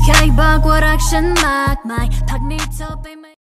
ใครบอกว่ารักฉันมากมายพักนี้เธอไปไหม